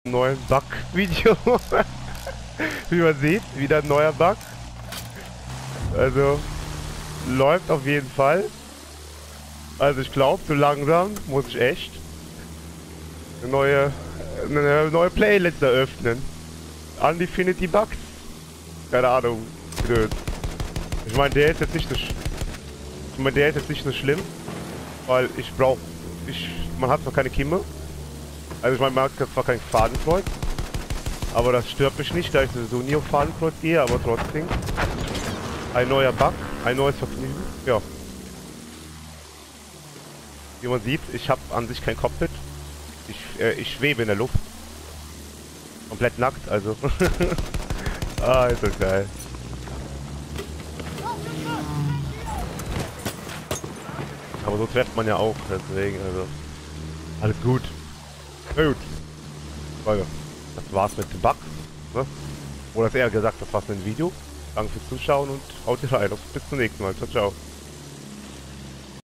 neuen Bug-Video. Wie man sieht, wieder ein neuer Bug. Also, läuft auf jeden Fall. Also ich glaube, so langsam muss ich echt eine neue Playlist eröffnen. Undefinity Bugs. Keine Ahnung. Ich meine, der ist jetzt nicht so schlimm, weil man hat zwar keine Kimme. Also ich meine, man hat zwar kein Fadenkreuz, aber das stört mich nicht, da ich so nie auf Fadenkreuz gehe, aber trotzdem. Ein neuer Bug, ein neues Vergnügen, ja. Wie man sieht, ich habe an sich kein Cockpit. Ich schwebe in der Luft. Komplett nackt, also. Ah, ist das geil. Aber so trifft man ja auch, deswegen, also. Alles gut. Na gut. Leute, das war's mit dem Bug. Ne? Oder eher gesagt, das war's mit dem Video. Danke fürs Zuschauen und haut rein. Bis zum nächsten Mal. Ciao, ciao.